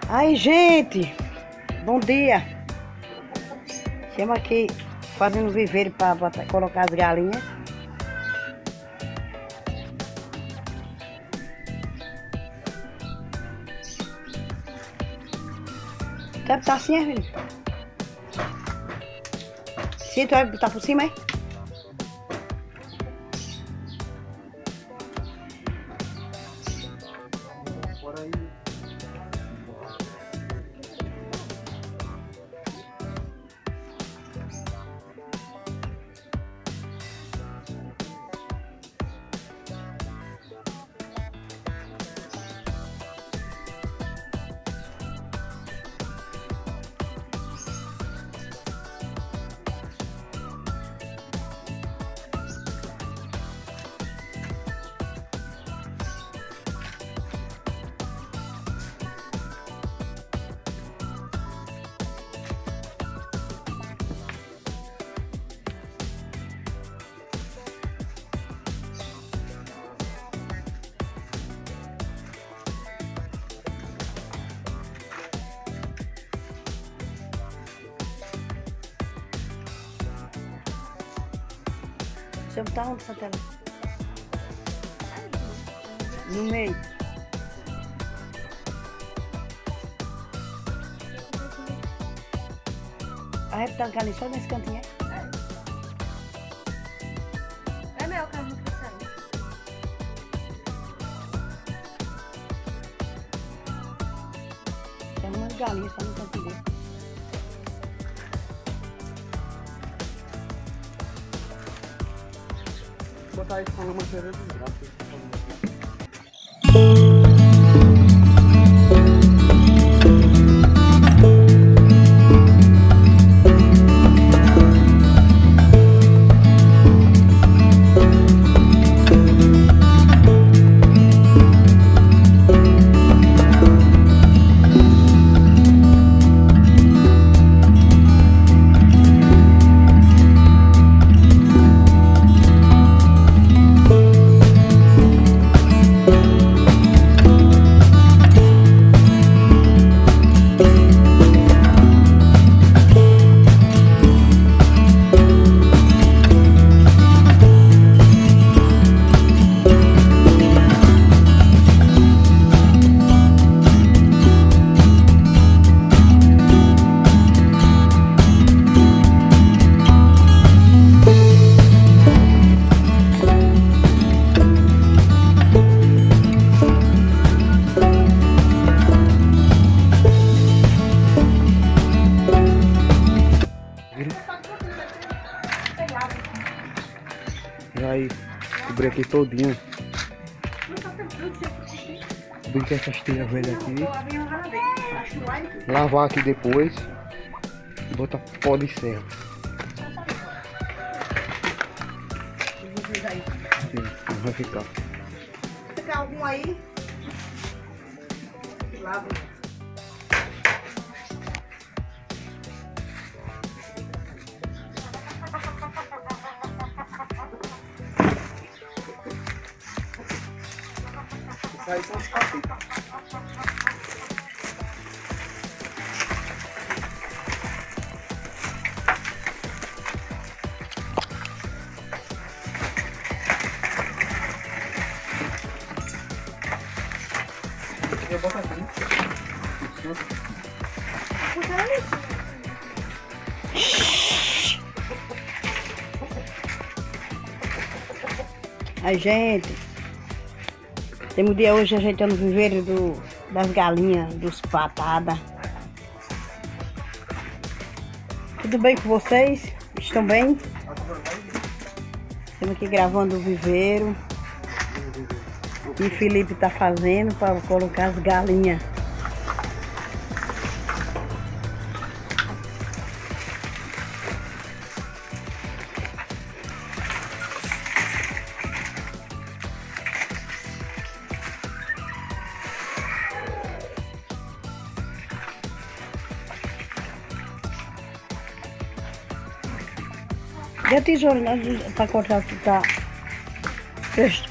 Aí, gente, bom dia. Estamos aqui fazendo viveiro para colocar as galinhas. Quer botar assim, filho? Sim, tu vai botar por cima, é? Você botar onde, Santana? No meio. Vai botar um calinho só nesse cantinho, é? É meu carro que sai. Tem umas galinhas só no cantinho dele. Botar isso na mancheira de graça. Vai cobrir aqui todinho. Cobrir com essas tiras velhas aqui. Lavar aqui depois. E botar pó de serra. Sim, não vai ficar. Tem algum aí? Lava. Aí são os capitos. Eu boto aqui. Aí, gente, temos dia hoje ajeitando o viveiro das galinhas, dos patadas. Tudo bem com vocês? Estão bem? Estamos aqui gravando o viveiro. E o Felipe está fazendo para colocar as galinhas. E a tesoura para cortar que tá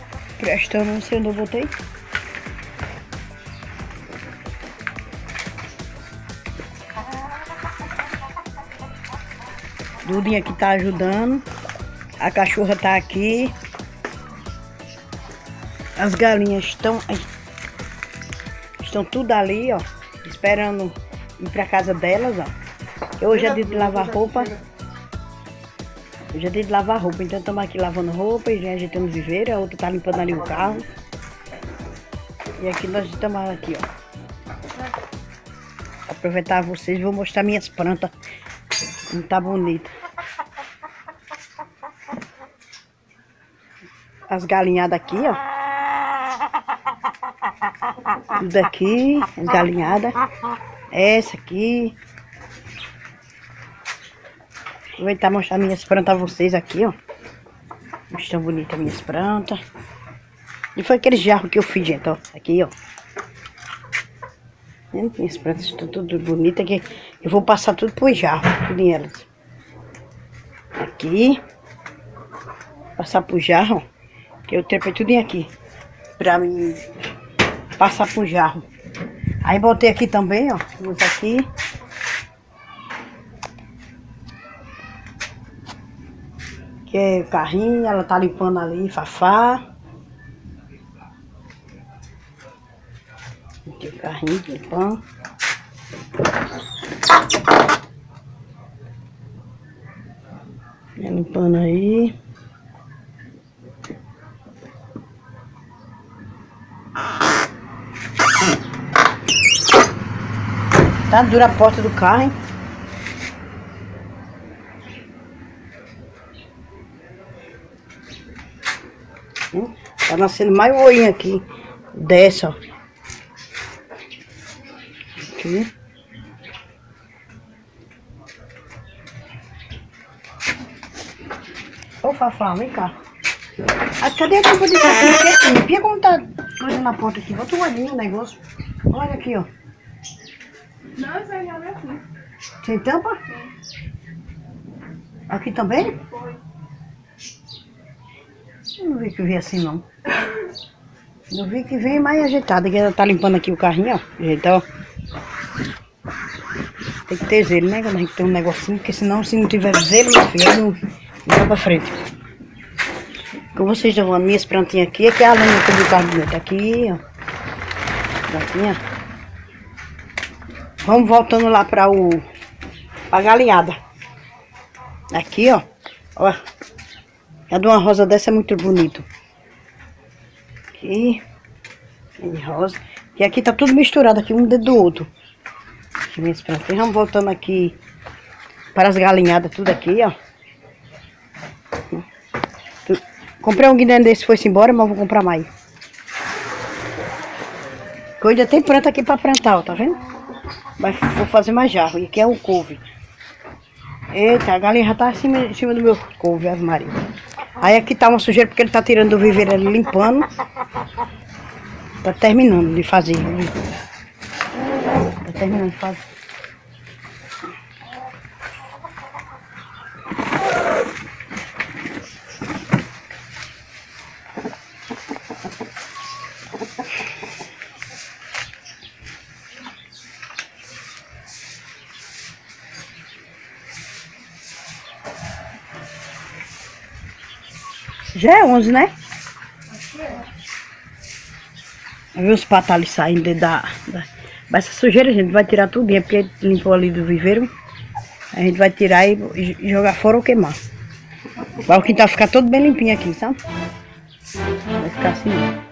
prestando, não sei onde eu botei. Dudinha aqui tá ajudando. A cachorra tá aqui. As galinhas estão tudo ali, ó, esperando ir pra casa delas, ó. Hoje é dia de lavar roupa. Hoje é dia de lavar roupa, então estamos aqui lavando roupa e ajeitando o viveiro. A outra tá limpando ali o carro. E aqui nós estamos aqui, ó. Aproveitar vocês, vou mostrar minhas plantas. Como tá bonita. As galinhadas aqui, ó. Tudo aqui, as galinhadas. Essa aqui. Aproveitar e mostrar minhas plantas a vocês aqui, ó. Estão bonitas minhas plantas. E foi aquele jarro que eu fiz, gente, ó. Aqui, ó. Minhas plantas estão tudo bonitas aqui. Eu vou passar tudo pro jarro, tudo em elas. Aqui. Passar pro jarro, ó. Que eu trepei tudo aqui. Pra mim passar pro jarro. Aí botei aqui também, ó. Usa aqui. Que é o carrinho, ela tá limpando ali, Fafá. Aqui o carrinho limpando. Limpando aí. Tá dura a porta do carro, hein? Tá nascendo mais um olhinho aqui. Dessa, ó. Aqui. Ô, Fafá, vem cá. Ah, cadê a tampa de aqui? Limpia como tá coisa na porta aqui. Bota um olhinho no negócio. Olha aqui, ó. Não, isso aí já veio aqui. Tem tampa? Sim. Aqui também? Foi. Eu não vi que veio assim, não. Não vi que veio mais ajeitada. Que ela tá limpando aqui o carrinho, ó. Ajeitar, ó. Tem que ter zelo, né? Quando a gente tem um negocinho. Porque senão, se não tiver zelo, meu filho, não vai pra frente. Como vocês estão vendo, minhas plantinhas aqui. Aqui é a linha que do carro tá aqui, ó. Aqui, ó. Vamos voltando lá pra galinhada. Aqui, ó. Ó. A de uma rosa dessa é muito bonito. Aqui. De rosa. E aqui tá tudo misturado aqui, um dentro do outro. Aqui minhas plantinhas. Vamos voltando aqui para as galinhadas, tudo aqui, ó. Comprei um guiné desse, foi-se embora, mas vou comprar mais. Que ainda tem planta aqui pra plantar, ó, tá vendo? Mas vou fazer mais jarro. E aqui é o couve. Eita, a galinha já tá em cima do meu couve, Ave Maria. Aí aqui tá uma sujeira porque ele tá tirando do viveiro ali, limpando. Tá terminando de fazer. Tá terminando de fazer. Já é 11, né? Viu os patos ali saindo Mas essa sujeira a gente vai tirar tudo, porque limpou ali do viveiro. A gente vai tirar e jogar fora ou queimar. Vai o quintal ficar todo bem limpinho aqui, sabe? Vai ficar assim.